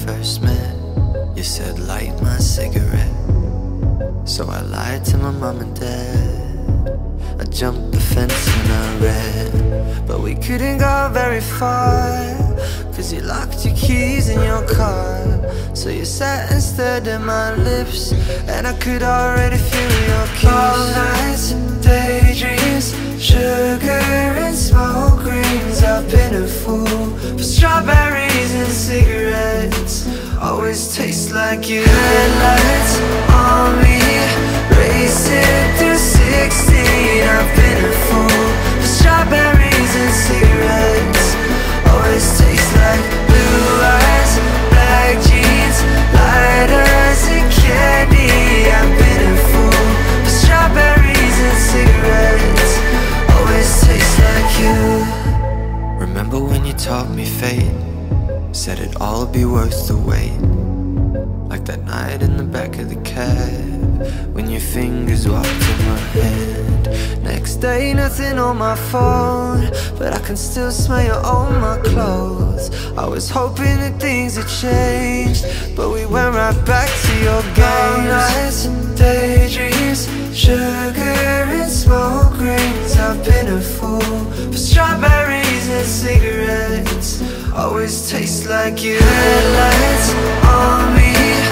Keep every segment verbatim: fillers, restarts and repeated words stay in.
first met, you said light my cigarette. So I lied to my mom and dad. I jumped the fence and I ran, but we couldn't go very far, cause you locked your keys in your car. So you sat and stared at my lips, and I could already feel your kiss. All nights, daydreams, sugar and smoke rings. I've been a fool for strawberries and cigarettes. Always taste like you. Headlights on me, racing through sixteen. I've been a fool for strawberries and cigarettes. Always taste like blue eyes, black jeans, lighters and candy. I've been a fool for strawberries and cigarettes. Always taste like you. Remember when you taught me fate? Said it'd all be worth the wait. Like that night in the back of the cab, when your fingers walked in my hand. Next day, nothing on my phone, but I can still smell you on my clothes. I was hoping that things had changed, but we went right back to your games. Nights and daydreams, sugar and smoke rings. I've been a fool for strawberries and cigarettes. Always taste like you. Headlights on me,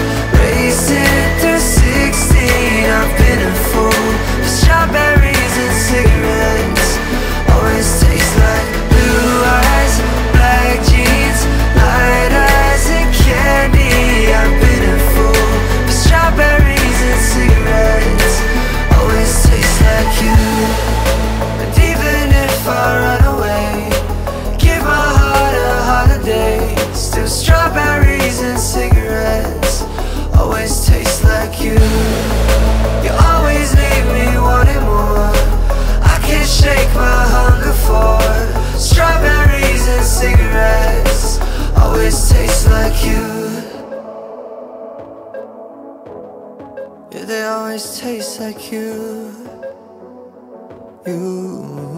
racing through sixteen. I've been a fool for strawberries and cigarettes. Always taste like blue eyes, black jeans, lighters and candy. I've been a fool for strawberries and cigarettes. Always taste like you. And even if I run away, give my heart a holiday. Still strawberries and cigarettes. Always taste like you. You always leave me wanting more. I can't shake my hunger for strawberries and cigarettes. Always taste like you. Yeah, they always taste like you. You.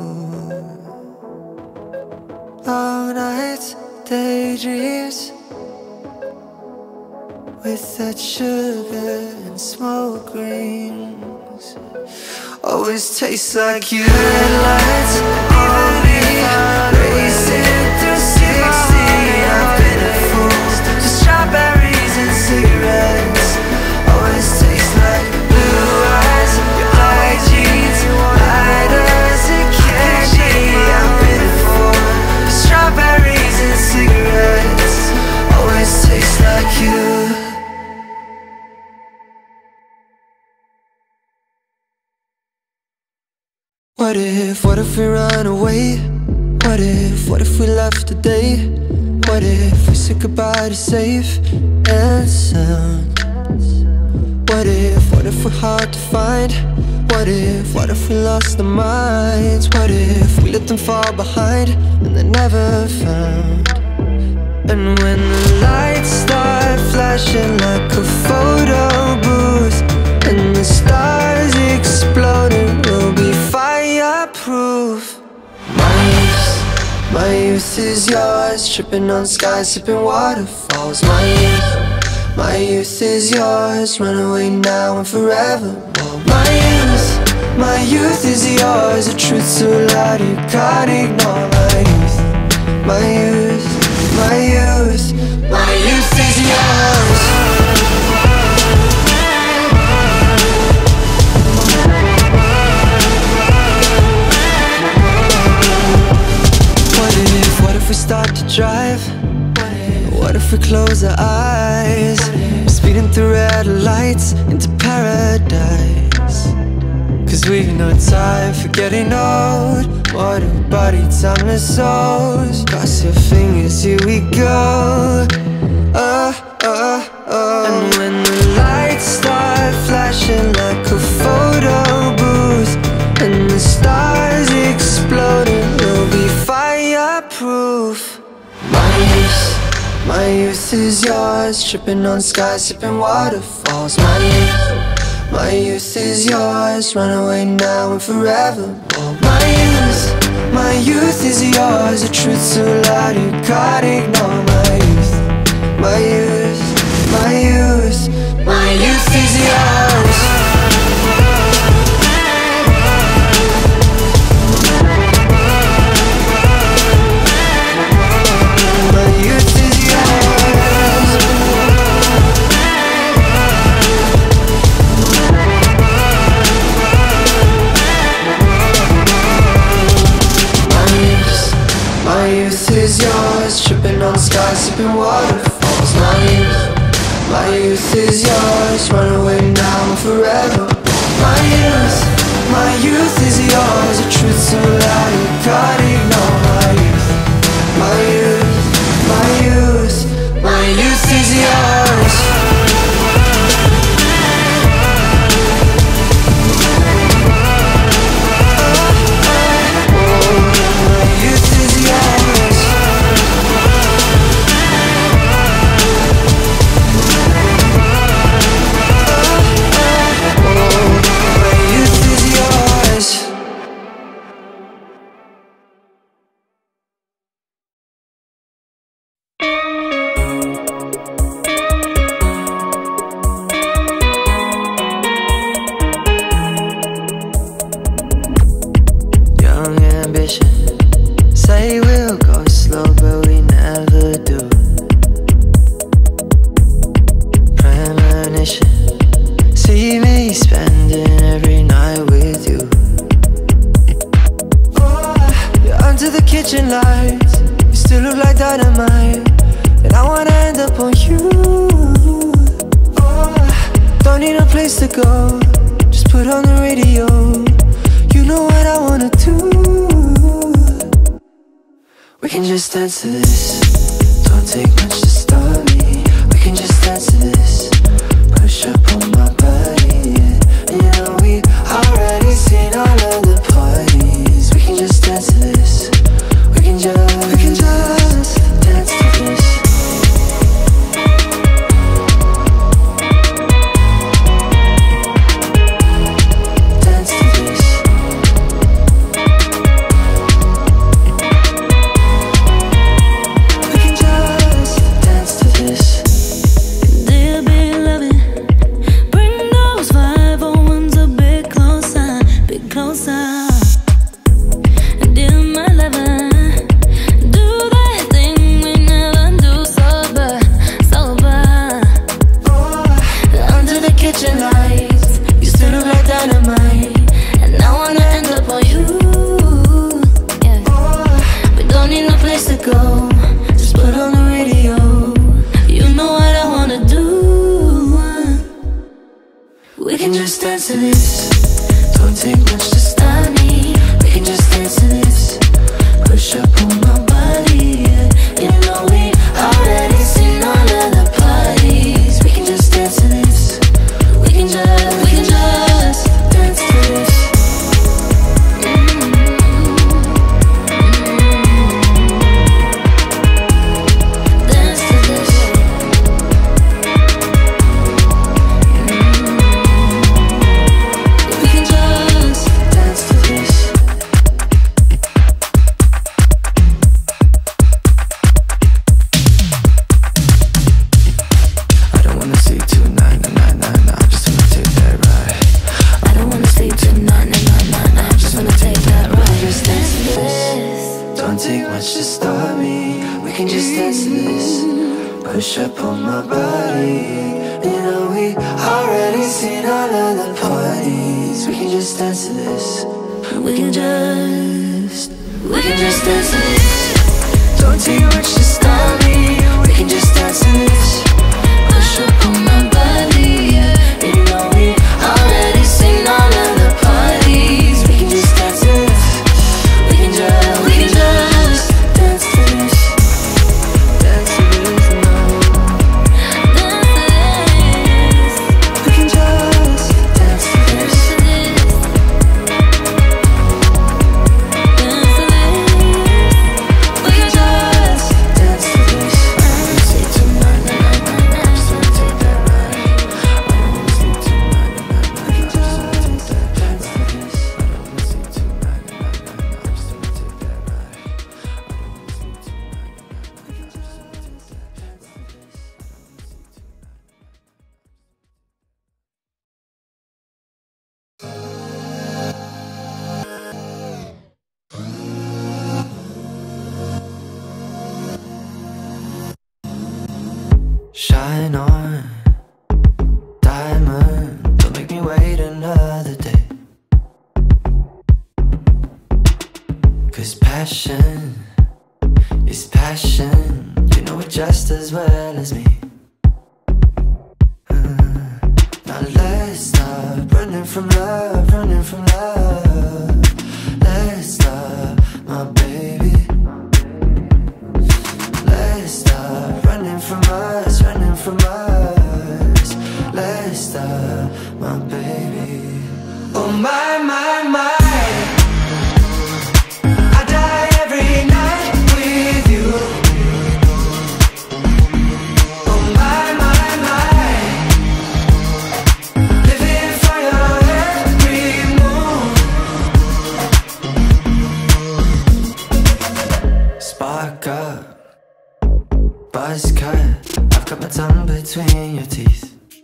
Long nights, daydreams, with that sugar and smoke rings. Always tastes like you. Headlights on me, racing through sixteen. I've been a fool to strawberries and cigarettes. Always tastes like blue eyes, black jeans, lighters and candy. I've been a fool for strawberries and cigarettes. Always tastes like you. What if, what if we run away? What if, what if we left today? What if we said goodbye to safe and sound? What if, what if we're hard to find? What if, what if we lost our minds? What if we let them fall behind and they're never found? And when the lights start flashing like a photo booth and the stars exploding, we'll be fireproof. My youth, my youth is yours, tripping on skies, sipping waterfalls. My youth, my youth is yours, run away now and forevermore. My youth, my youth is yours, a truth so loud you can't ignore. My youth, my youth, my youth, my youth is yours. If we start to drive, what if, what if we close our eyes? We're speeding through red lights into paradise. Cause we've no time for getting old. What a body, timeless souls. Cross your fingers, here we go. Oh, oh, oh. And when the lights start flashing like a photo booth and the stars exploding, we'll be fireproof. My youth, my youth is yours, tripping on skies, sipping waterfalls. My youth, my youth is yours, run away now and forevermore. My youth, my youth is yours, a truth so loud you can't ignore. My youth, my youth, youth is yours, run away now and forever. My youth, my youth is yours, a truth so loud you can't ignore. My youth, my youth, my youth, my youth is yours. Say we'll go slow, but we never do. Premonition, see me spending every night with you. Oh, you're under the kitchen lights, you still look like dynamite, and I wanna end up on you. Oh, don't need a place to go, just put on the radio. You know what I wanna do. We can just dance to this, don't take much to start me. We can just dance to this, push up on my body, yeah. And you know we already seen all of the parties. We can just dance to this, we can just, we can just dance to this. Dance to this. To this, don't take much to stop me. We can just dance to this, push up on my body, yeah. You know we already seen all of the parties. We can just dance to this, we can just, we can just dance to this. Dance to this. Push up on my body, you know we already seen all of the parties. We can just dance to this, we can just, we can just dance to this. Don't take much to stop me. We can just dance to this, push up on my body, yeah. You know we already seen all of the parties. We can just dance to this, we can just, we can just dance to this. Dance to this now. Shine on, diamond, don't make me wait another day. Cause passion is passion, you know it just as well as me. from love, running from love. Let's stop, my baby. Let's stop running from us, running from us. Let's stop, my baby. Oh my, my, my. I die every night with you. Oh my, my, my. Living for your every move. Spark up, buzz cut. I've got my tongue between your teeth.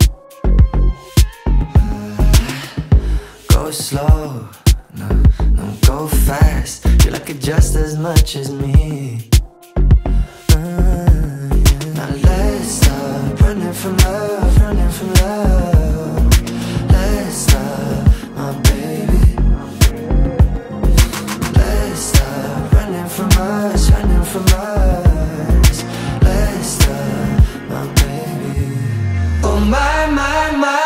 Go slow, no, no, go fast. You like it just as much as me. uh, yeah. Now let's stop running from love, running from love. Let's stop, my baby. Let's stop running from us, running from us. Let's stop, my baby. Oh my, my, my.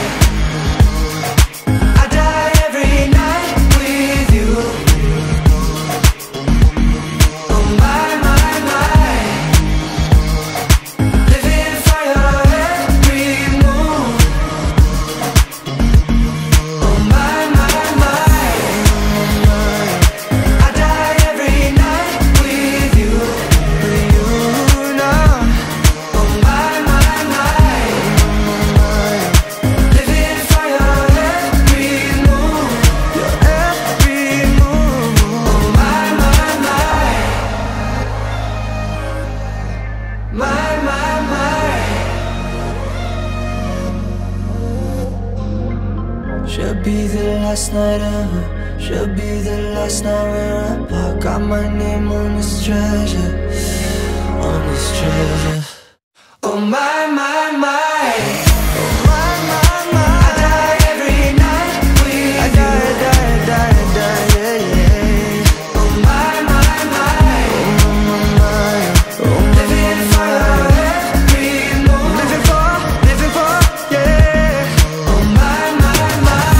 Should be the last night ever. Should be the last night where I got my name on this treasure, on this treasure. Oh my, my, my. Oh my, my, my. I die every night with you. I die, I die, I die, I die, yeah, yeah. Oh my, my, my. Oh my, my, oh my. Living for every move. Living for, living for, yeah. Oh my, my, my.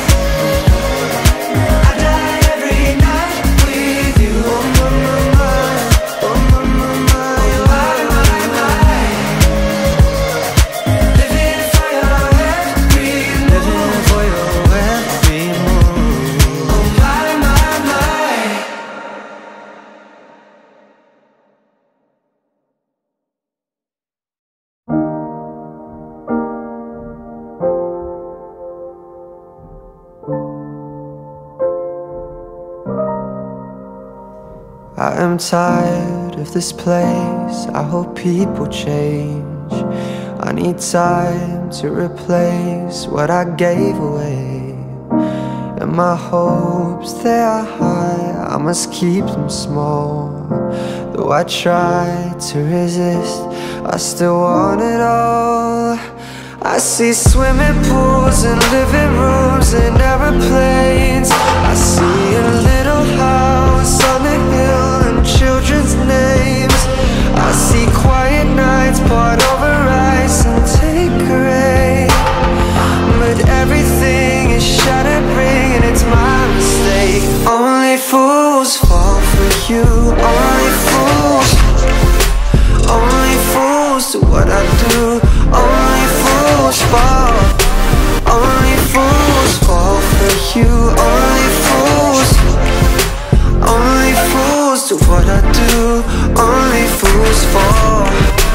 I die every night with you. Oh my, my, my. Oh my, my, my. Oh my, my, my. Living for your every move. Living for your every move. Oh my, my, my. I am tired of this place. I hope people change. I need time to replace what I gave away. And my hopes, they are high, I must keep them small. Though I try to resist, I still want it all. I see swimming pools and living rooms and aeroplanes. I see a little house on a hill and children's names. I see quiet nights poured over ice and Tanqueray. But everything is shattering and it's my mistake. Only fools fall for you, only fools. Only fools do what I do. Only fools fall. Only fools fall for you. Only fools. Only fools do what I do. Only fools fall.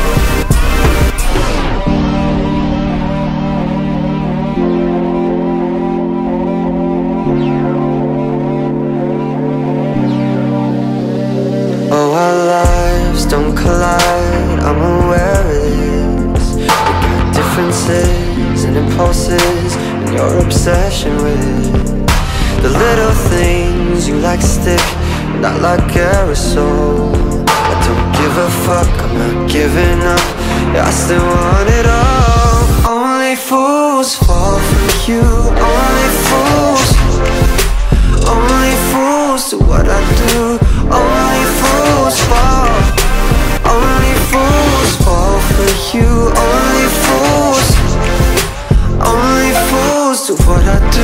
Oh, our lives don't collide, I'm aware of this. We got differences and impulses and your obsession with the little things you like stick, not like aerosol. I don't give a fuck, I'm not giving up, yeah, I still want it all. Only fools fall for you, only fools. Only fools do what I do. Only fools fall. Only fools fall for you. Only fools. Only fools do what I do.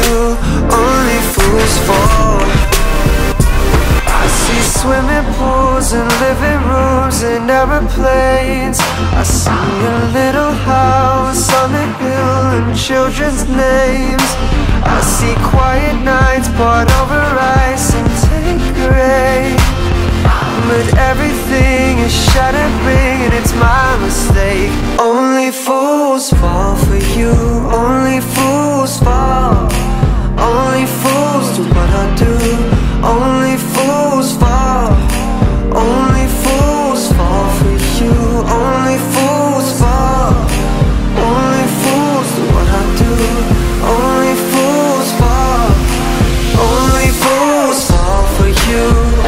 bill and children's names. I see quiet nights poured over ice and Tanqueray. But everything is shattering and it's my mistake. Only fools fall for you, only fools fall. Only fools do what I do, only fools fall. Only fools fall for you, only fools fall. Only fools do what I do, only fools fall. Only fools fall for you.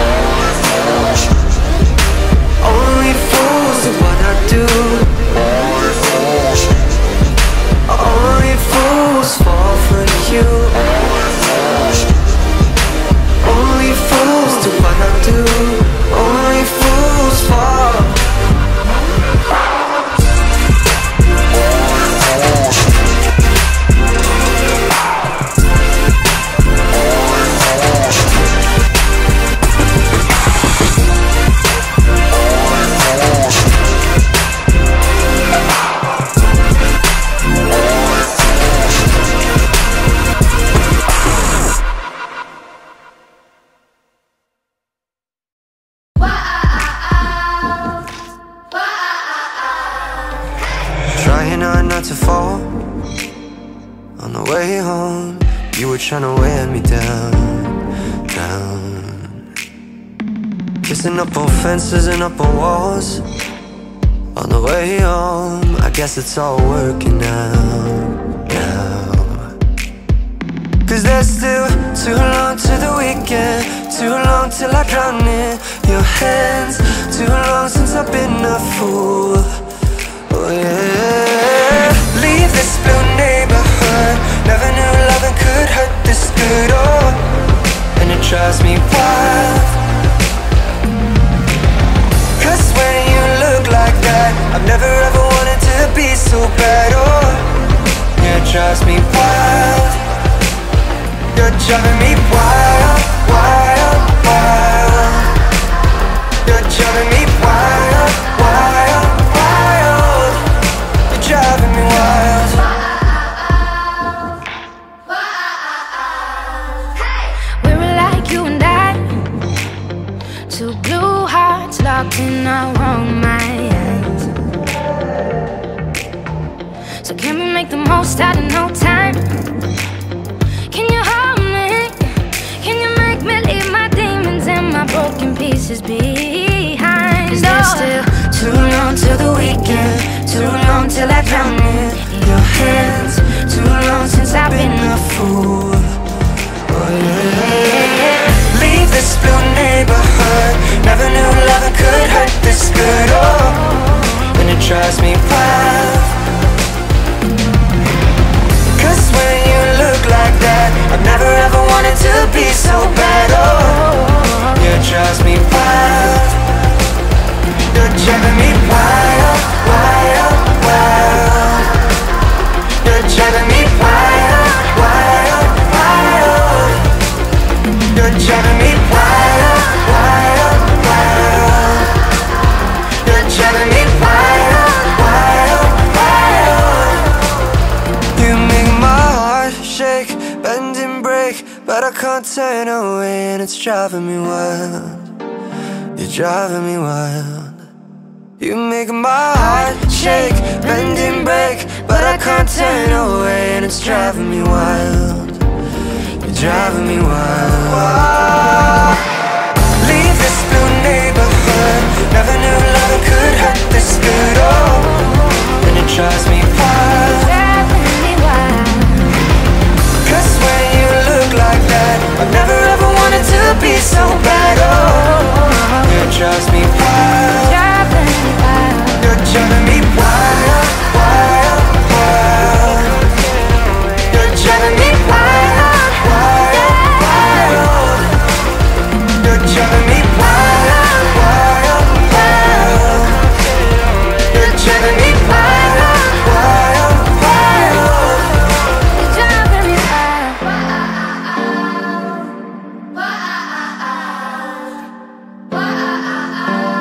Only fools do what I do. Only fools fall for you. Only fools do what I do. Only fools fall. Trying hard not to fall. On the way home, you were trying to wear me down, down. Kissing up on fences and up on walls. On the way home, I guess it's all working out now. Cause there's still too long to the weekend, too long till I drown in your hands, too long since I've been a fool. Oh yeah. Leave this blue neighborhood. Never knew loving could hurt this good. Oh, and it drives me wild. Cause when you look like that, I've never ever wanted to be so bad. Oh, yeah, it drives me wild. You're driving me wild, wild, wild. You're driving me wild, wild, wild. You're driving me wild. We were like you and I, two blue hearts locked in our own minds. So can we make the most out of no time? Can you hold me? Can you make me leave my demons and my broken pieces behind? Cause there's still too long till the weekend, too long till I drown in your hands, too long since I've been a fool. Oh yeah. Leave this blue neighborhood. Never knew loving could hurt this good. Oh, and it drives me wild. Cause when you look like that, I've never ever wanted to be so bad. Oh, yeah, it drives me wild. You're driving me wild, wild, wild. You're driving me wild, wild, wild. You're driving me wild, wild, wild. You're driving me wild, wild, wild. You make my heart shake, bend and break, but I can't turn away, and it's driving me wild. You're driving me wild. You make my heart shake, bend and break, but I can't turn away, and it's driving me wild. You're driving me wild. Leave this blue neighborhood. Never knew loving could hurt this good. Oh, and it drives me wild. Cause when you look like that, I've never ever wanted to be so bad. Oh, it drives me wild. You're driving me wild, wild, wild. You're driving me wild, wild, wild. You're driving me wild, wild, wild. You're driving me wild, wild, wild. You're driving me wild.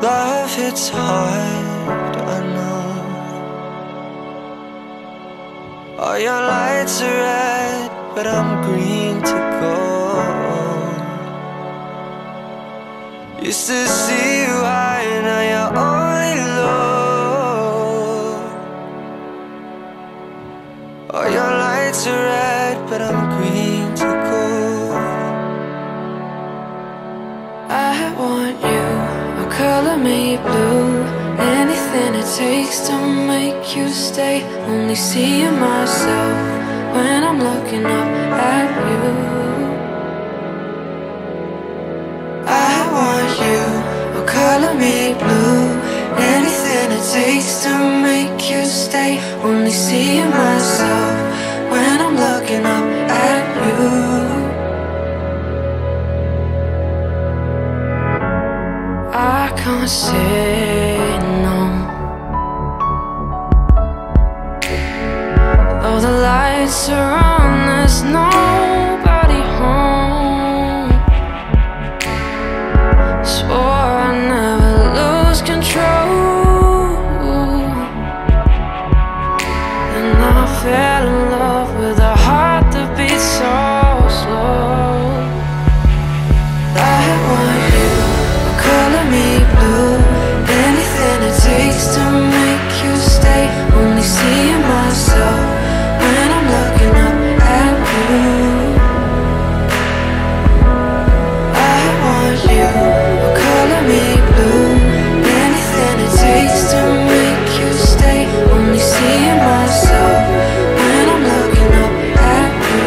Life hits hard, I know. All your lights are red, but I'm green to gold. Used to see you high, now you're only low. All your lights are red, but I'm green to gold. I want you, I'll color me blue. Anything it takes to make you stay. Only seeing myself when I'm looking up at you. I want you, I'll color me blue. Anything it takes to make you stay. Only seeing myself when I'm looking up at you. I can't say no. Though the lights are on, there's nobody home. Swore I'd never lose control. Then I fell in love with a heart that beats so slow. I want you, color me blue. Anything it takes to make you stay. Only seeing myself when I'm looking up at you. I want you, color me blue. Anything it takes to make you stay. Only seeing myself when I'm looking up at you.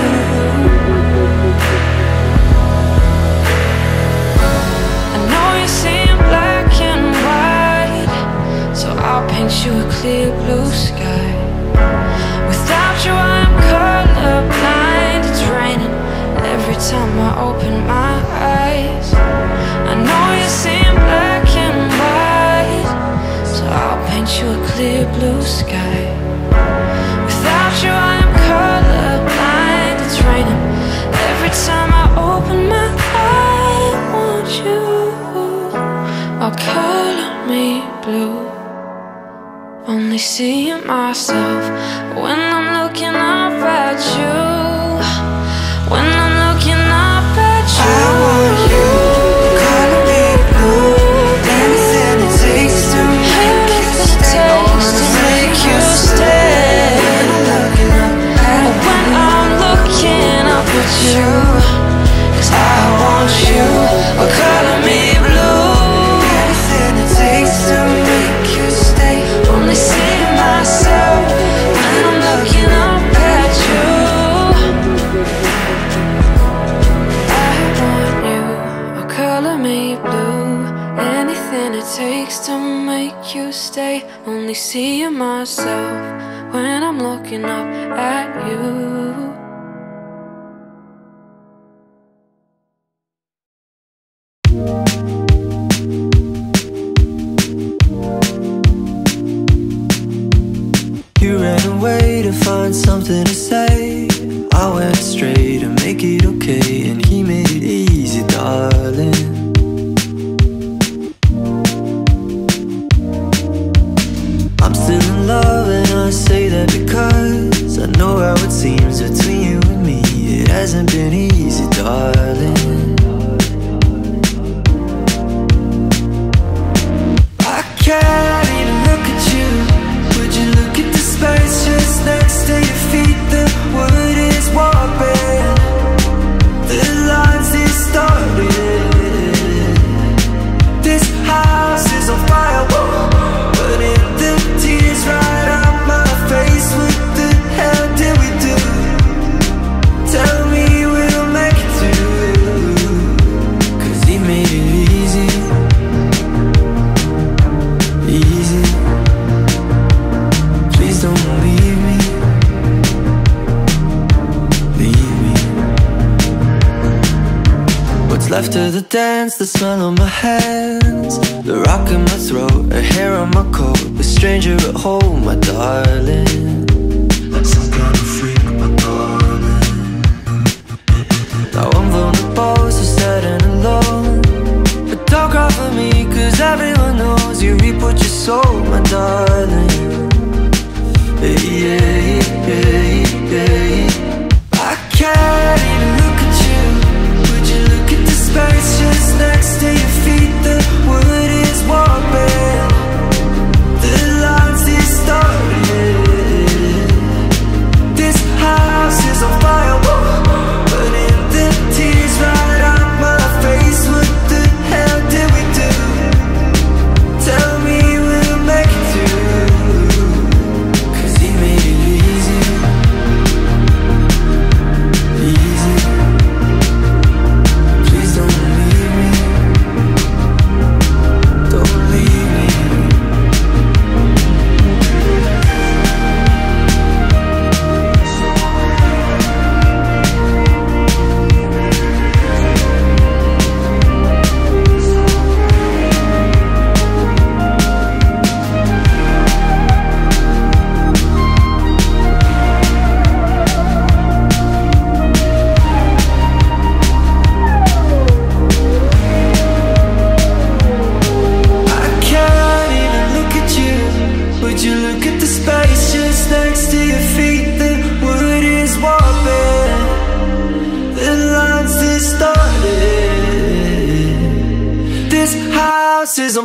I know you're seeing black and white, so I'll paint you a clear blue sky. Without you I'm colorblind. It's raining every time I open my eyes. I know you're seeing black and white, so I'll paint you a clear blue sky. Without you I'm colorblind. It's raining every time I open my eyes. I want you, I'll color me blue. Only seeing myself when I'm looking up at you. When I'm looking up at you. I want you, color me blue. Anything it takes to make you stay. To make you stay. When I'm looking up at you. When I'm looking up at you. 'Cause I want you, oh color me blue. Anything it takes to make you stay. Only seeing myself when I'm looking up at you. I want you, oh color me blue. Anything it takes to make you stay. Only seeing myself when I'm looking up at you. You ran away to find something to say. I went straight to make it okay, and he made it easy, darling. I'm still in love, and I say that because I know how it seems between you and me. It hasn't been easy, darling. I can't even look at you. Would you look at the space just next to your feet? The wood is warping, the lines distorted. This house is on fire, but in the tears right out my face. What the hell did we do? Tell me we'll make it through. 'Cause he made it easy, easy. Please don't leave me, leave me. What's left of the dance, the smell on my hands, the rock in my throat, a hair on my coat, a stranger at home, my darling. Some kind of freak, my darling. Now I'm vulnerable, so sad and alone. But don't cry for me, 'cause everyone knows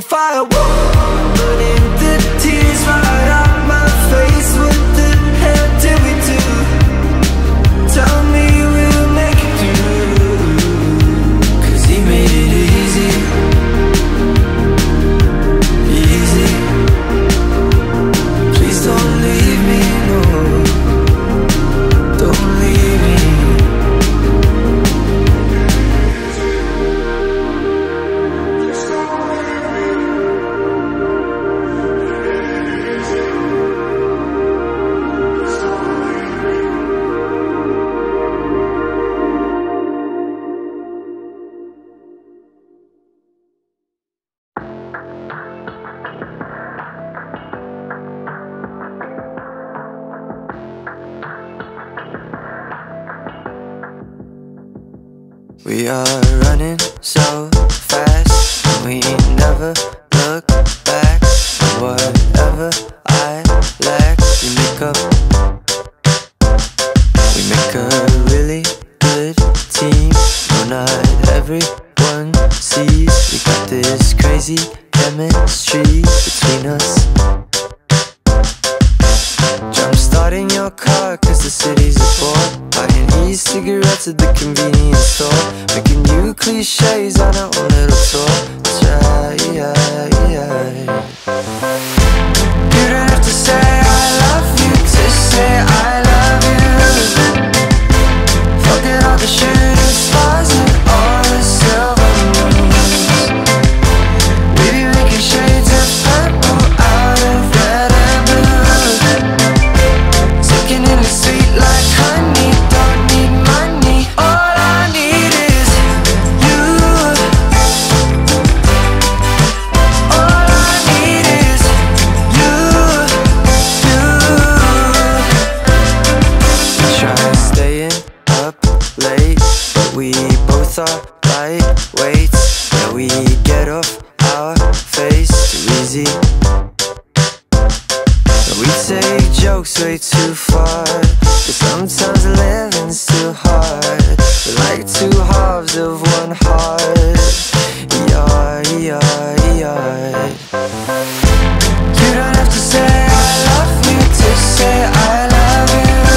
on fire. Whoa, burning the tears right out my face. What the hell did we do? Tell me we'll make it through. Cause he made it easy, easy. Please don't leave me, no. Don't leave me. We are running so fast, and we never look back. Whatever I lack, we make up. We make a really good team. No, not everyone sees we got this crazy chemistry between us. Jump starting your car cause the city's a bore. Buying e-cigarettes at the convenience store. Making new cliches on our own little tour. That's right, yeah, yeah. You don't have to say I love you to say I love you. Forget all the shooting stars and all the silver moons. We be making shades of purple out of red and blue. Soaking in the sweet like honey. Don't need money, all I need is you. All I need is you, you. We try staying up late, but we both are lightweights. Yeah, we get off our face too easy. We take jokes way too far, but sometimes living's too hard. We're like two halves of one heart. Yeah, yeah, yeah. You don't have to say I love you to say I love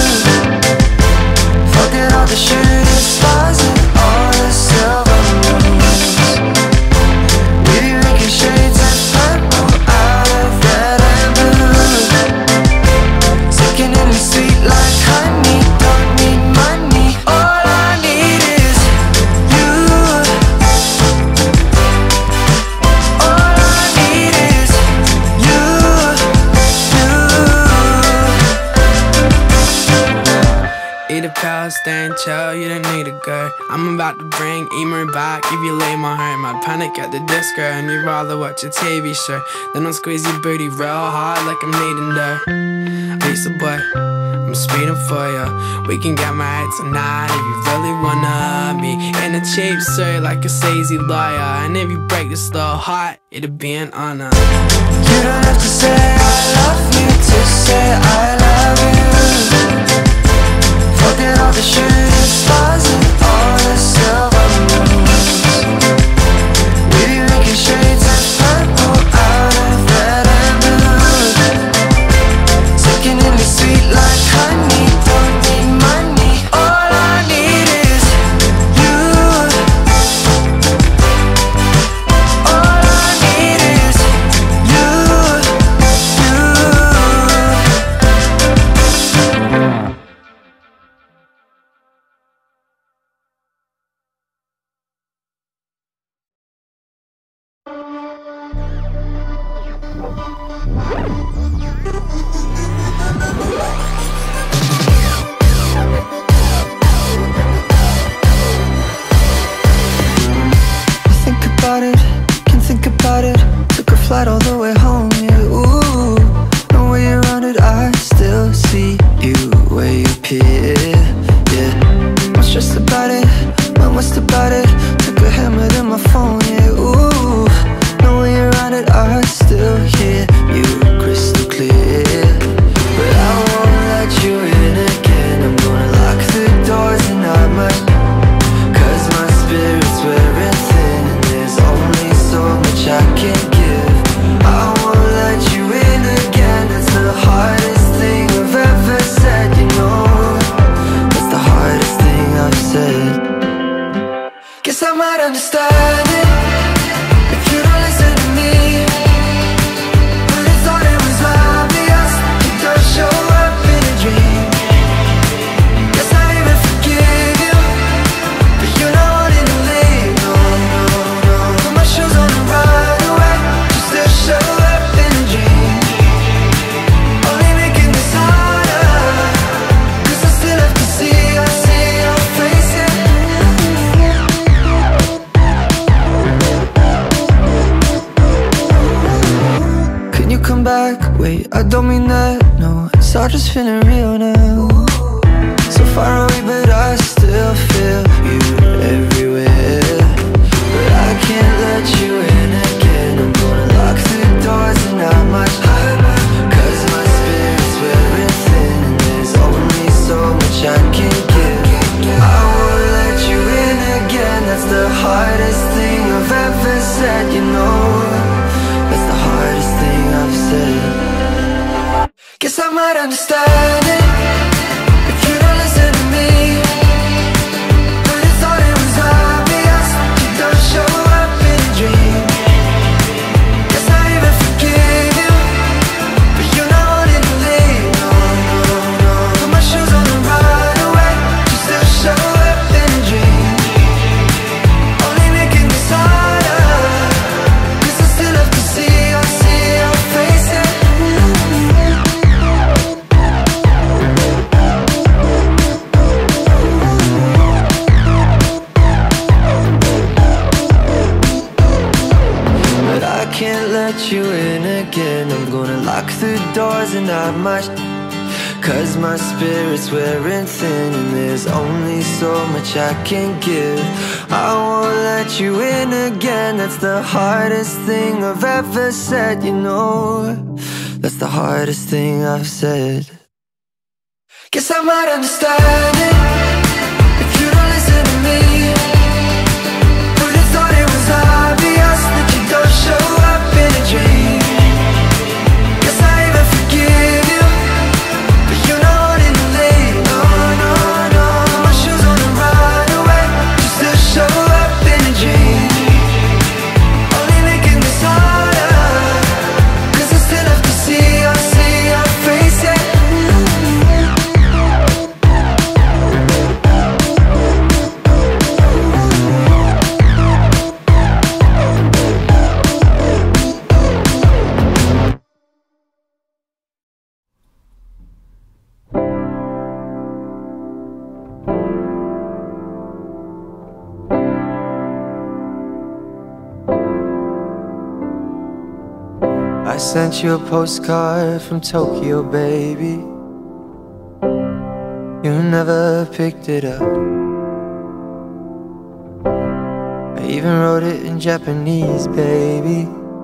you. Forget all the shooting stars and all the silver moons. We be making shades of purple out of red and blue. Soaking in the sweet like honey. Don't need money, all I need is you. All I need is you, you. Eat a pill, stay and chill, you don't need a girl. I'm about to bring Emer back. If you lay my heart, I'd panic at the disco. And you'd rather watch a T V show. Then I'll squeeze your booty real hard like I'm needing dough. Lisa boy, I'm speeding for ya. We can get married tonight if you really wanna be in a cheap suit like a sleazy lawyer. And if you break this little heart, it'll be an honor. You don't have to say I love you to say I love you. Forget all the shooting stars and all the silver moons. We be making shades of purple out of red and blue. Soaking in the sweet like honey. Don't need money, all I need is you. All I need is you, you. Think about it, can think about it. Took a flight all the way home, yeah, ooh. No way around it, I still see you where you appear, yeah. I'm stressed about it, I'm west about it. Took a hammer to my phone, yeah, ooh. No way around it, I still hear you crystal clear. But I won't let you in again. I'm gonna lock the doors and I might, cause my spirit's wearing thin. And there's only so much I can give. understand it if you don't listen to me. But I thought it was obvious, you don't show up in a dream. Guess I even forgive you, but you're not wanting to leave. No, no, no. Put my shoes on and ride away, just to show up in a dream. Only making this harder, cause I still have to see, I see your face, yeah. Can you come back? Wait, I don't mean that, no. It's all just feeling real now. So far away, but I still feel you everywhere. But I can't let you in again. I'm gonna lock the doors and not much higher, cause my spirit's wearing thin, and there's only so much I can give. I won't let you in again. That's the hardest thing I've ever said, you know. That's the hardest thing I've said. Guess I might understand it if you don't listen to me. But I thought it was obvious, you don't show up in a dream. Guess I even forgive you, but you're not wanting to leave. No, no, no. Put my shoes on and ride away, just to show up in a dream. Only making this harder, cause I still have to see, I see your face, yeah. But I can't let you in again. I'm gonna lock the doors and not much, cause my spirit's wearing thin, and there's only so much I can give. I won't let you in again. That's the hardest thing I've ever said, you know. That's the hardest thing I've said. Guess I might understand it if you don't listen to me. But I thought it was obvious that you don't show up in a dream. Guess I even forgive you, but you're not wanting to leave. No, no, no. Put my shoes on and ride away, just to show up in a dream. Only making this harder, cause I still have to see, I see your face, yeah. I sent you a postcard from Tokyo, baby. You never picked it up. I even wrote it in Japanese, baby.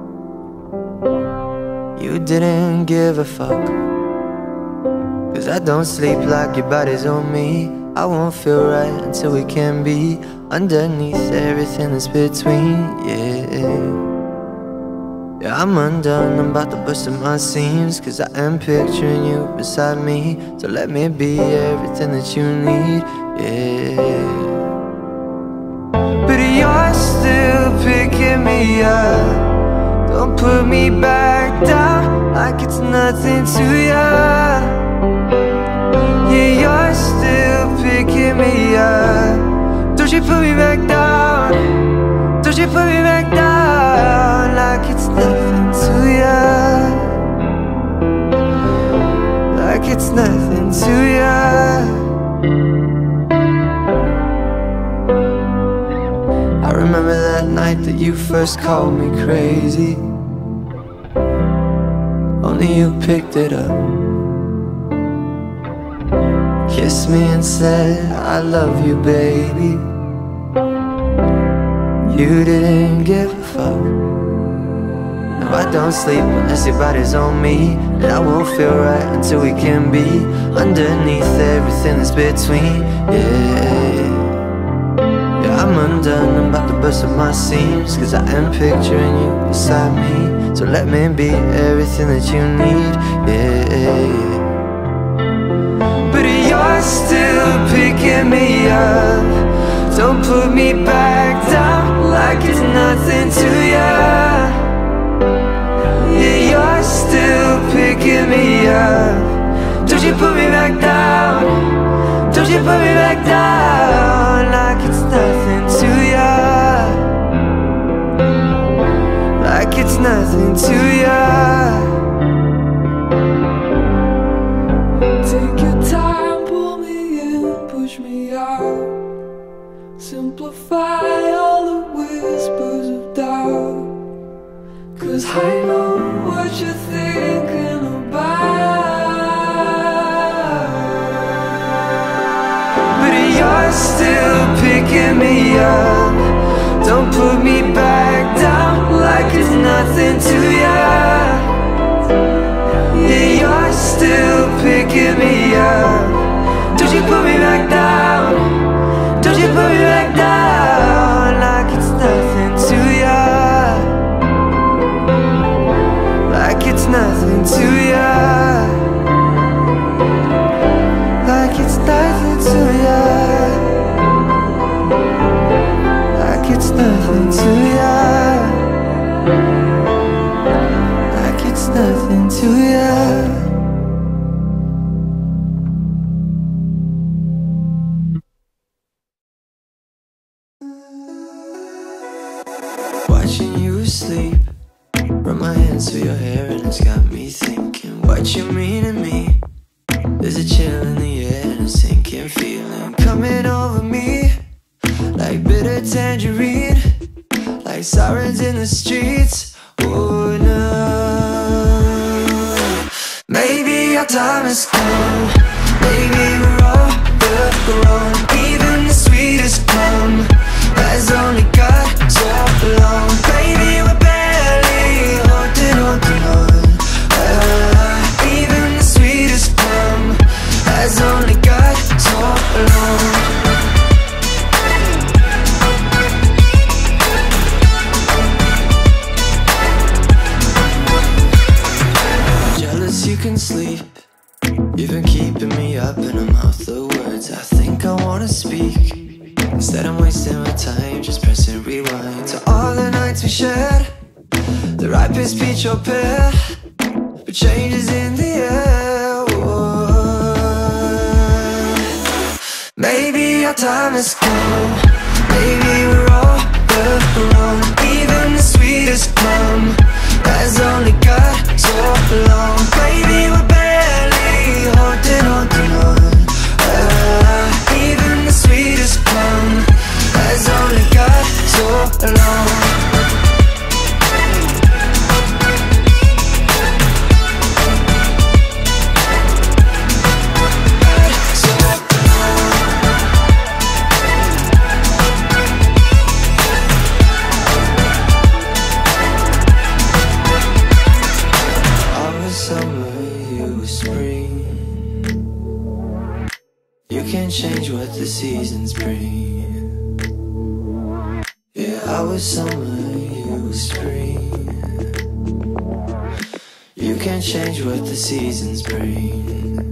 You didn't give a fuck, cause I don't sleep like your body's on me. I won't feel right until we can be underneath everything that's between, yeah. Yeah, I'm undone, I'm about to burst at my seams, cause I am picturing you beside me. So let me be everything that you need, yeah. But you're still picking me up. Don't put me back down like it's nothing to ya. Yeah, you're still picking me up. Don't you put me back down. Don't you put me back down like it's nothing to ya. Like it's nothing to ya. I remember that night that you first called me crazy. Only you picked it up, kissed me and said, I love you, baby. You didn't give a fuck. Now I don't sleep unless your body's on me, and I won't feel right until we can be underneath everything that's between, yeah. Yeah, I'm undone, I'm about to burst at my seams, cause I am picturing you beside me. So let me be everything that you need, yeah. But you're still picking me up. Don't put me back down down like it's nothing to ya, like it's nothing to ya. Take your time, pull me in, push me out. Simplify all the whispers of doubt, 'cause I know what you're thinking about. But you're still picking me up. Don't put me back down like it's nothing to ya. Yeah, you're still picking me up. Don't you put me back down. Don't you put me back down like it's nothing to ya, like it's nothing to ya, like it's nothing to ya, like it's nothing to ya, like it's nothing to ya. Watching you sleep, run my hands through your hair and it's got me thinking what you mean to me. There's a chill in the air and a sinking feeling coming over me, like bitter tangerine, like sirens in the streets. Oh no, maybe our time has come. Maybe we're all grown. Even the sweetest plum has only got so long. Baby, we're barely holding on to on. Uh, even the sweetest plum has only got so long. Jealous you can sleep. You've been keeping me up in a mouth of words I think I wanna speak. Instead I'm wasting my time just pressing rewind to all the nights we shared, the ripest peach or pear, but changes in the air. Whoa. Maybe our time has come. Maybe we're all grown. Even the sweetest plum has only got so long. Baby, we're barely holding on to on. Uh, even the sweetest plum has only got so long. Change what the seasons bring. Yeah, I was summer, you were spring. You can't change what the seasons bring.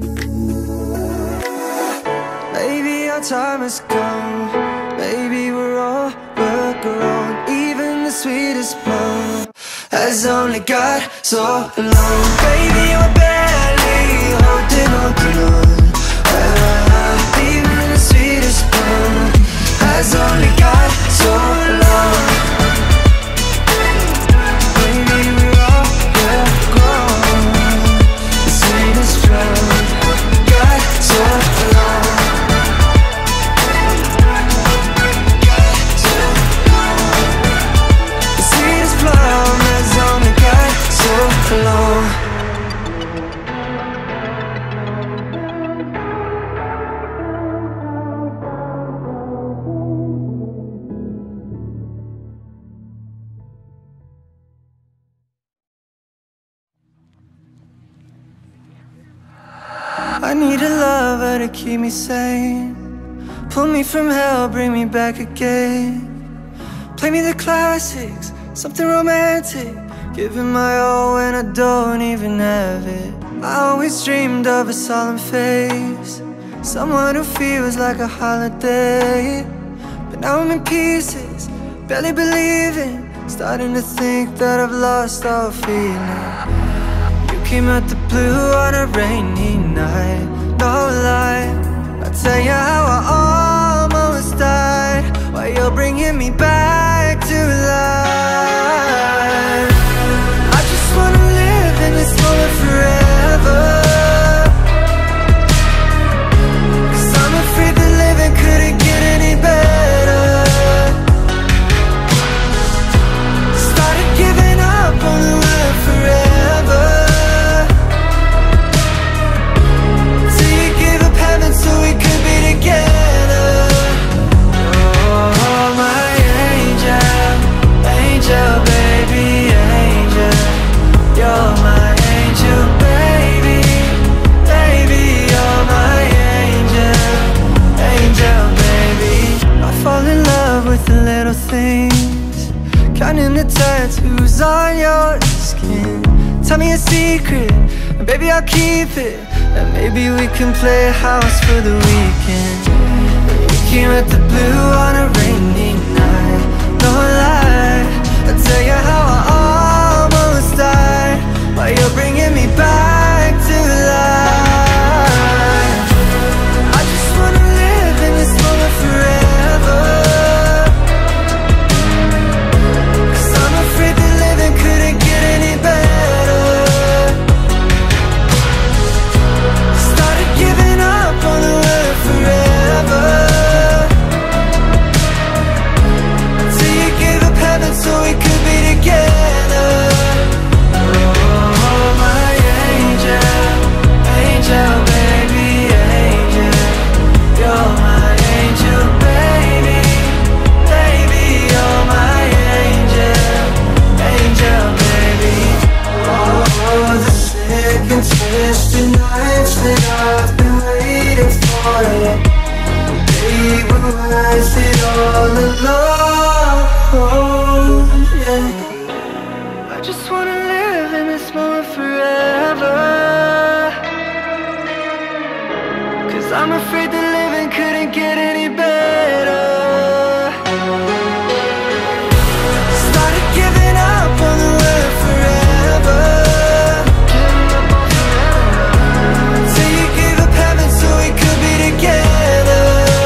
Maybe our time has come. Maybe we're all grown. Even the sweetest plum has only got so long. Baby, we're barely holding on to on. Even the sweetest plum has only got so long. Baby, we're all grown. The sweetest plum got so long. Got so long. The sweetest plum has only got so long. I need a lover to keep me sane. Pull me from hell, bring me back again. Play me the classics, something romantic. Giving my all when I don't even have it. I always dreamed of a solemn face, someone who feels like a holiday. But now I'm in pieces, barely believing, starting to think that I've lost all feeling. Came out the blue on a rainy night, no lie, I'll tell you how I the tattoos on your skin. Tell me a secret, and baby I'll keep it. And maybe we can play house for the weekend. We can rent the blue on a rainy night. No lie, I'll tell you how I almost died while you're bringing me back to life. I just wanna live in this moment forever, 'cause I'm afraid that living couldn't get any better. Started giving up on the word forever, till you gave up heaven so we could be together. Oh, my angel, angel, baby, angel. You're my angel, baby, baby, you're my angel, angel, baby. Oh, the sick and twisted nights that I've been waiting for you, they were worth it all alone, yeah. I just wanna live in this moment forever, 'cause I'm afraid that living couldn't get any better. Started giving up on the word forever, till you gave up heaven so we could be together.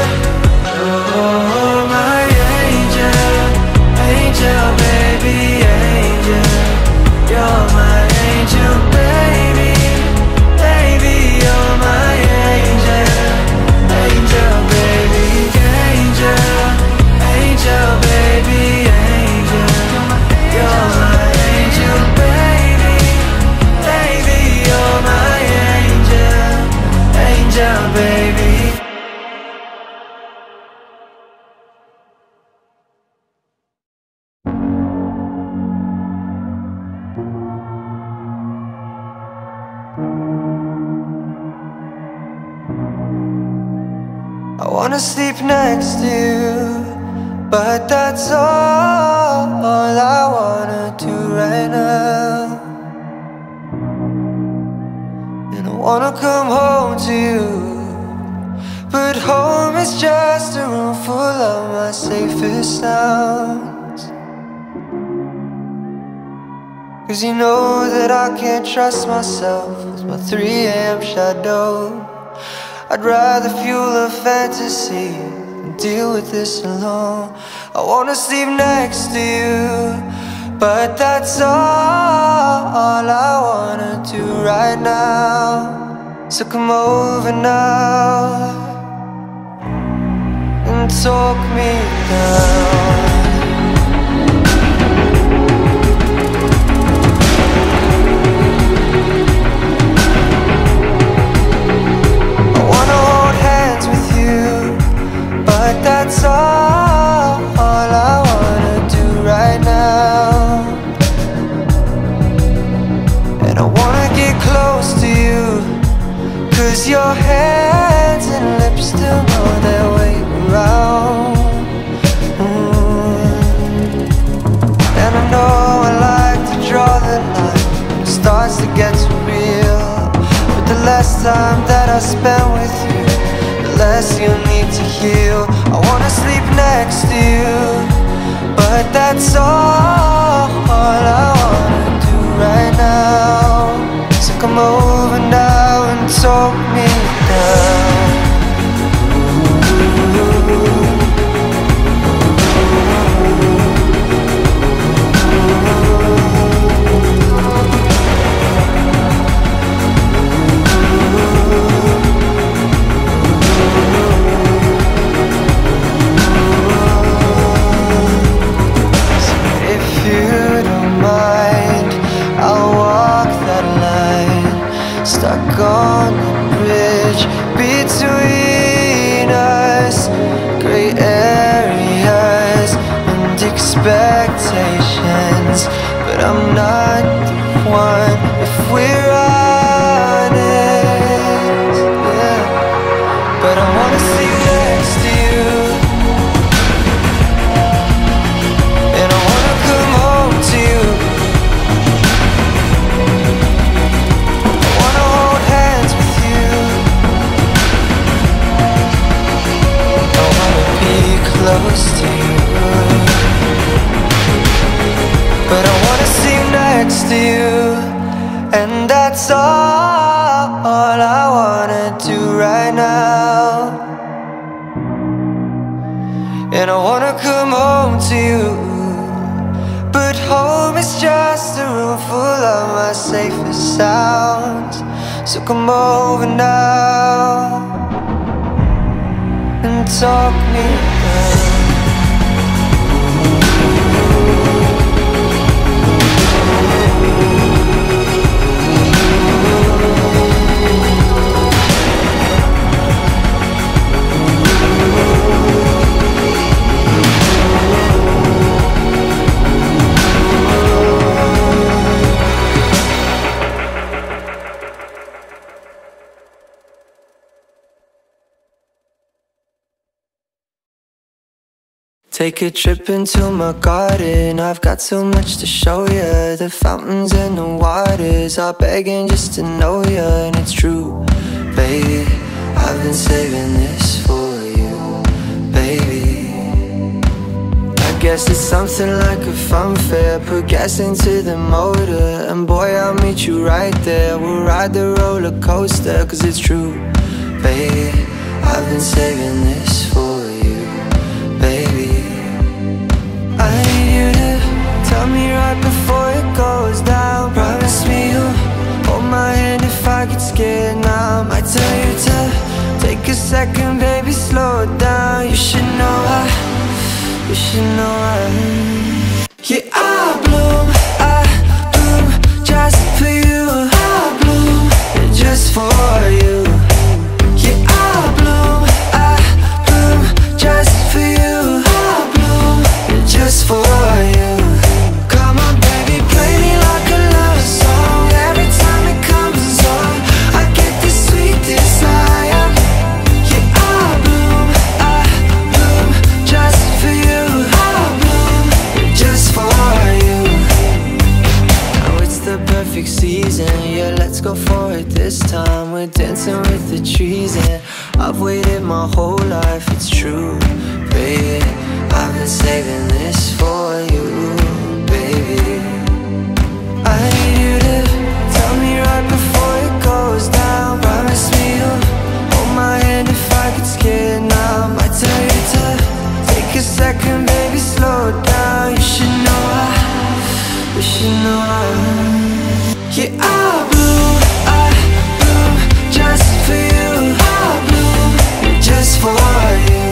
Oh, my angel, angel, baby, angel. You're my angel, baby, baby, you're my angel, angel, baby, angel, angel, baby, angel. You're my angel, baby, baby, you're my angel, angel, baby. I wanna sleep next to you, but that's all I wanna do right now. And I wanna come home to you, but home is just a room full of my safest sounds. 'Cause you know that I can't trust myself with my three A M shadow. I'd rather fuel a fantasy than deal with this alone. I wanna sleep next to you, but that's all I wanna do right now. So come over now and talk me down. But that's all, all I wanna do right now. And I wanna get close to you, 'cause your hands and lips still know their way around. mm. And I know I like to draw the line when it starts to get too real, but the less time that I spend with you, less you need to heal. I wanna sleep next to you, but that's all, all I wanna do right now. So come over now and talk me down. Stuck on the bridge between us, gray areas and expectations, but I'm not the one if we're honest, yeah. But I wanna sleep next to you, and I wanna come home and I wanna come home to you. But home is just a room full of my safest sounds. So come over now and talk me down. Take a trip into my garden, I've got so much to show you. The fountains and the waters are begging just to know you. And it's true, baby, I've been saving this for you, baby. I guess it's something like a fun fair. Put gas into the motor, and boy, I'll meet you right there. We'll ride the roller coaster, cause it's true, baby, I've been saving this for you, baby. I need you to tell me right before it goes down. Promise me you'll hold my hand if I get scared now. I might tell you to take a second, baby, slow it down. You should know I, you should know I. Yeah, I bloom, I bloom just for you. I bloom just for you. Yeah, I bloom, I bloom just for you. Just for you. Come on, baby, play me like a love song. Every time it comes on, I get this sweet desire. Yeah, I bloom, I bloom just for you. I bloom just for you. Now it's the perfect season, yeah, let's go for it this time. We're dancing with the trees, and I've waited my whole life, it's true, baby. I've been saving this for you, baby. I need you to tell me right before it goes down. Promise me you'll hold my hand if I get scared now. I might tell you to take a second, baby, slow it down. You should know I, you should know I. Yeah, I bloom, I bloom just for you. I bloom just for you.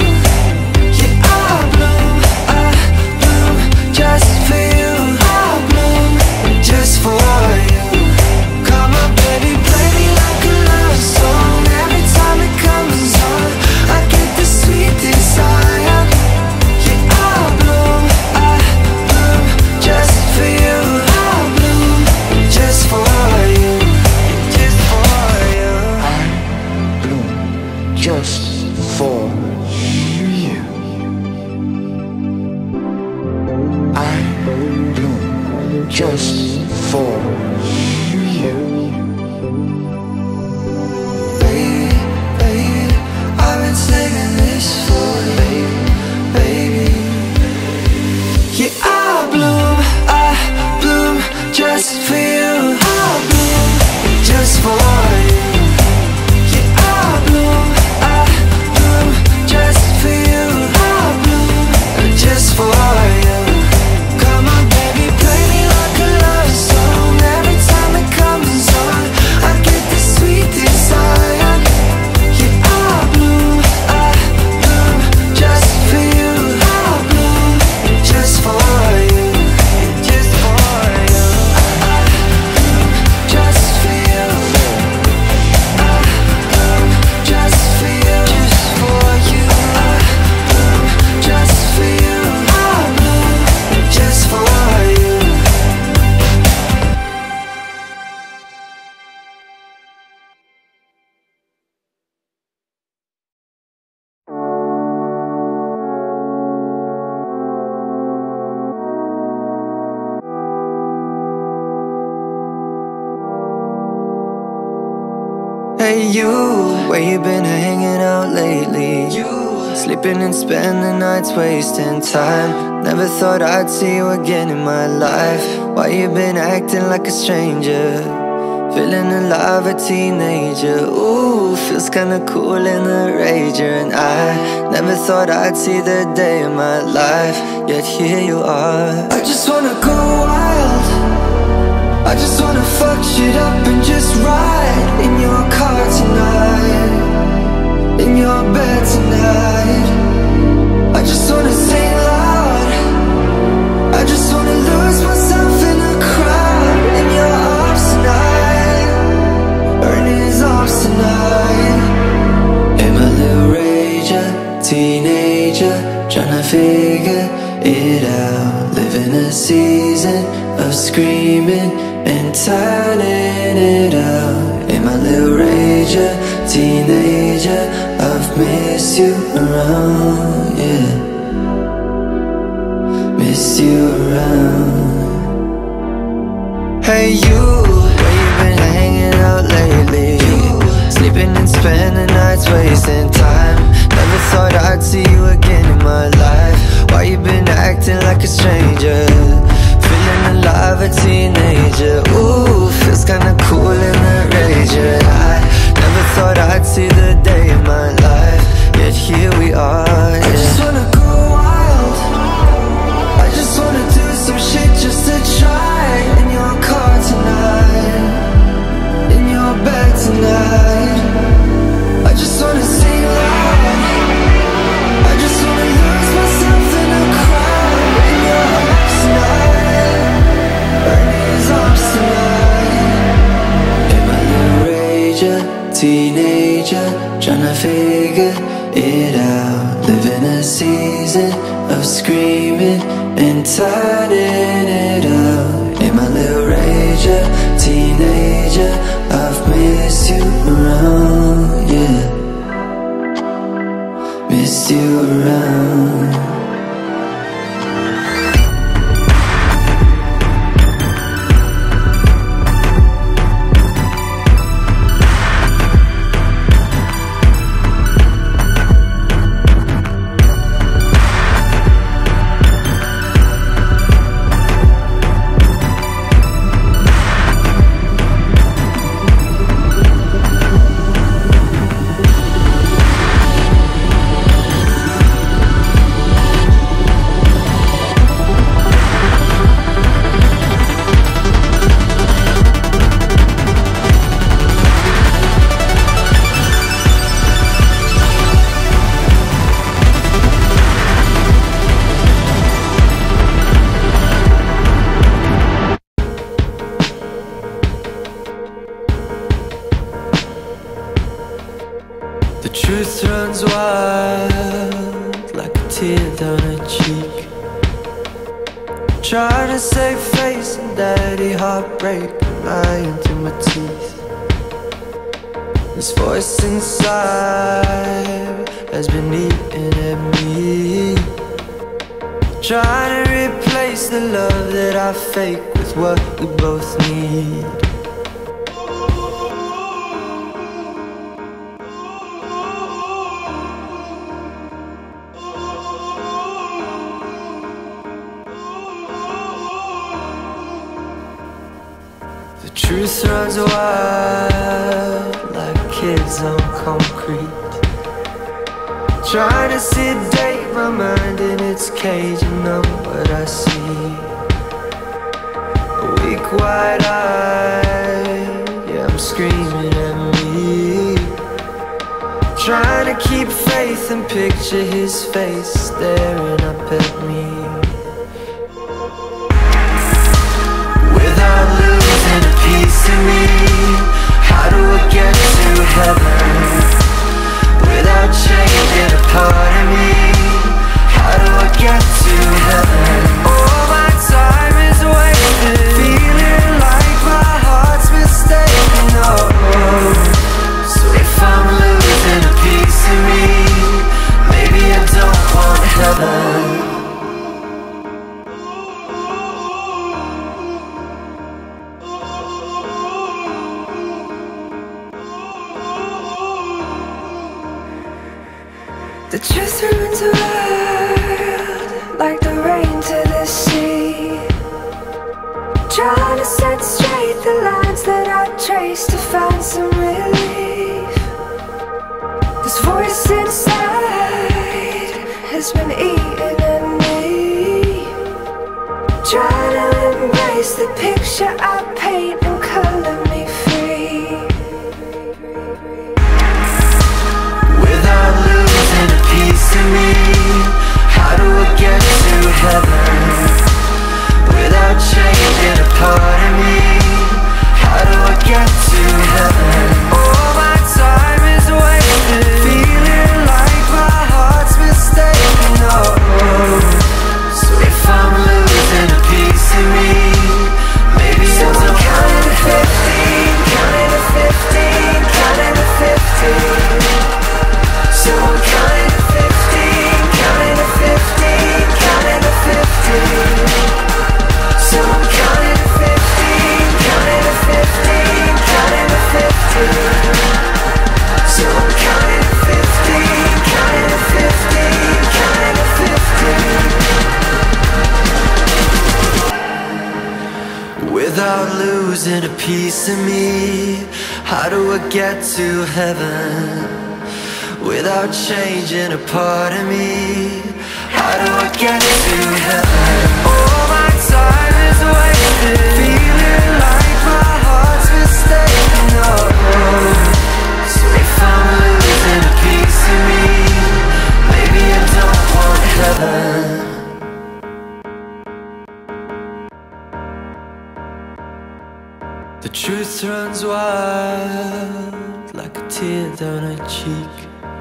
Just for you, I bloom just for you. Come on, baby, play me like a love song. Every time it comes on, I get this sweet desire. Yeah, I bloom, I bloom just for you. I bloom just for you, just for you. I bloom just for you. I bloom just for you. Baby, baby, I've been saving this for you, baby. Yeah, I bloom, I bloom just for you. I bloom just for you. Yeah, I bloom, I bloom just for you. I bloom just for you. Hey you, where you been hanging out lately? You, sleeping and spending nights wasting time. Never thought I'd see you again in my life. Why you been acting like a stranger? Feeling alive, a teenager. Ooh, feels kinda cool in a rager. And I never thought I'd see the day of my life, yet here you are. I just wanna go wild, I just wanna fuck shit up and just ride in your car tonight, in your bed tonight. I just wanna sing loud, I just wanna lose myself in a crowd, in your arms tonight, or in his arms tonight. Am I a little rager, teenager, tryna figure it out, living a season of screaming and turning it out. Am I a little rager, teenager, I've missed you around, yeah, missed you around. Hey you, where you been hanging out lately? Sleeping and spending nights wasting time. Never thought I'd see you again in my life. Why you been acting like a stranger? Feeling alive, a teenager. Ooh, feels kinda cool in the rager. I never thought I'd see the day of my life, yet here we are, yeah. I just wanna go wild, I just wanna do some shit just to try, in your car tonight, in your bed tonight. I just wanna sing loud, I just wanna lose myself in a crowd, in your arms tonight, or in his arms tonight. Am I a rager, teenager, tryna figure it out, living a season of screaming and turning it out. Am I a little rager, teenager, I've missed you around, yeah, missed you around. The truth runs wild, like a tear down a cheek. Trying to save face and daddy heartbreak, lying through my teeth. This voice inside has been eating at me, trying to replace the love that I fake with what we both need. The truth runs wild, like kids on concrete. Trying to sedate my mind in its cage and know what I see. A weak wide eye, yeah, I'm screaming at me. Trying to keep faith and picture his face staring up at me. Without losing a piece of me, how do I get to heaven? Without changing a part of me, how do I get to heaven? All my time is wasted, feeling like my heart's mistaken. Oh, so if I'm losing a piece of me, maybe I don't want heaven. has been eating at me. Try to embrace the picture I paint and color me free. Without losing a piece of me, how do I get to heaven? Without changing a part of me, how do I get to heaven? All my time is wasted, feeling like my heart's mistaken. Oh, so if I'm losing a piece of me, maybe so I'm counting to fifteen, counting to fifteen, counting to fifteen. So I'm counting to fifteen, counting to fifteen, counting to fifteen. So I'm counting to fifteen, counting to fifteen, counting to fifteen. So I'm counting to fifteen, counting to fifteen, counting to fifteen. Without losing a piece of me, how do I get to heaven? Without changing a part of me, how do I get to heaven? All my time is wasted, feeling like my heart's mistaken. Oh, so if I'm losing a piece of me, maybe I don't want heaven. The truth runs wild like a tear down her cheek.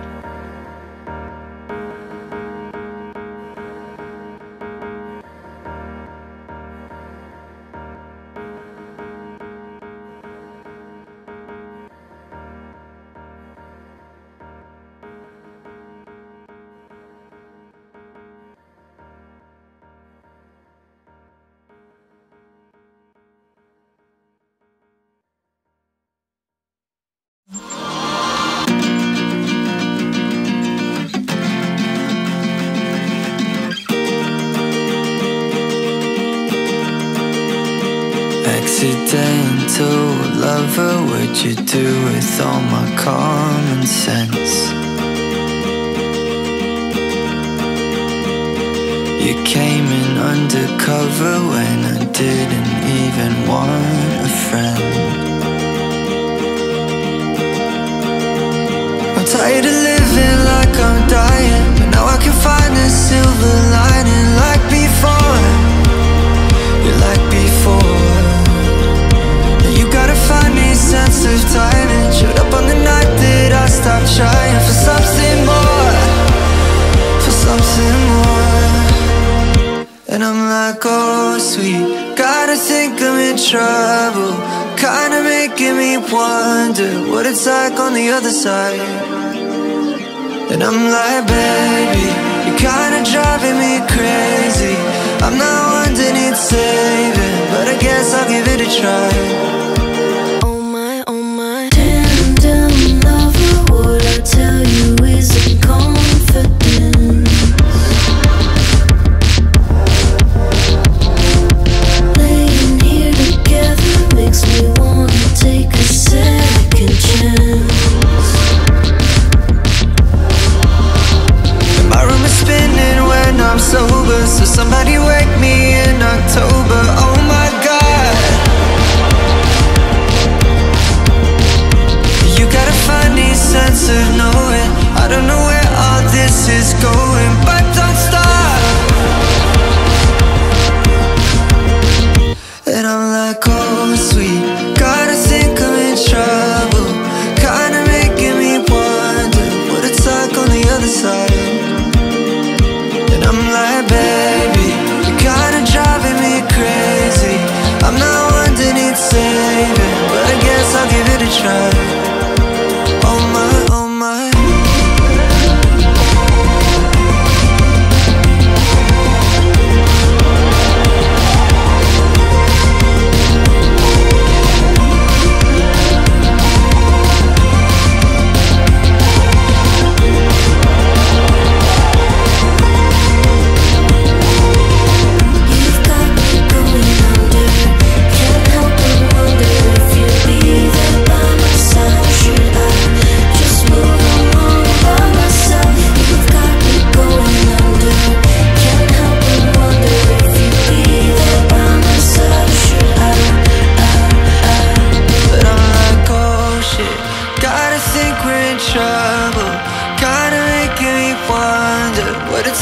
Accidental lover, what'd you do with all my common sense? You came in undercover when I didn't even want a friend. I'm tired of living like I'm dying, but now I can find a silver lining. Like before, you're like before. You gotta find me sense of timing. Showed up on the night that I stopped trying for something more, for something more. And I'm like, oh sweet, gotta think I'm in trouble, kinda making me wonder what it's like on the other side. And I'm like, baby, you're kinda driving me crazy. I'm not one that needs saving, but I guess I'll give it a try. What I tell you isn't confidence. Laying here together makes me wanna take a second chance. And my room is spinning when I'm sober, so somebody wake me in October. Oh my God, you gotta find me sense of knowing. I don't know where all this is going, but don't stop. And I'm like, oh sweet, gotta think I'm in trouble, kinda making me wonder what it's like on the other side. And I'm like, baby, you're kinda driving me crazy. I'm not one that needs saving, but I guess I'll give it a try. Oh my, oh my. You've got me going under. Can't help but wonder if you'll be there by my side.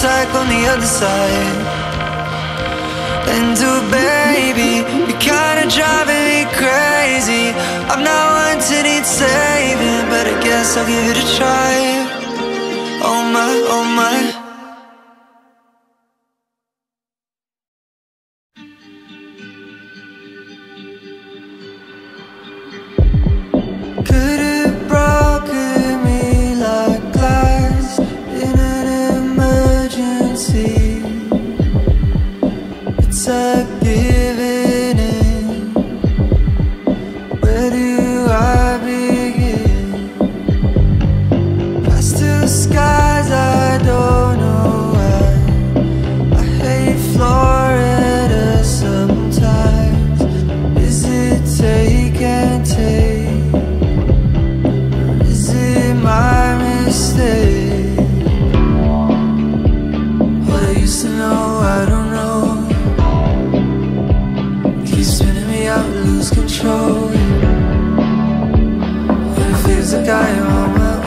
track on the other side. And oh baby, you're kinda driving me crazy. I'm not one to need saving, but I guess I'll give it a try. Oh my, oh my. Could have broken me like glass in an emergency. It's like giving in. Where do I begin? Past two skies, I don't know why. I hate Florida sometimes. Is it take and take? Is it my mistake? What I used to know, I don't know. Keep spinning me out, lose control. When it feels like I am on my